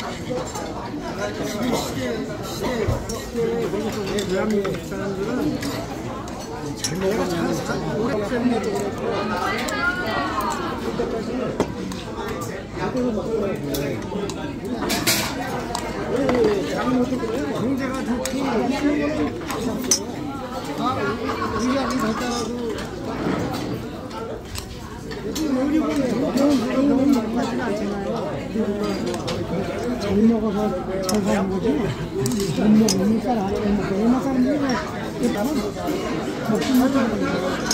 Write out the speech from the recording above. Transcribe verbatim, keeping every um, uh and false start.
시대, 시대, 시대에 거기서 대한민국 사람들은 잘 먹어가 잘 사, 오래 살면도 그렇고, 그때까지는 이걸로 먹더라고요. 왜, 대한민국 그래요? 경제가 좋고, 이런 거는 없었어. 아, 우리가 이 갔다가도, 너무 먹지는 않잖아요. 잘 먹어서 잘 사는 거지. 못 먹으니까 안 먹고. 얼마 사람들이 나는 먹지 못하는 거예요.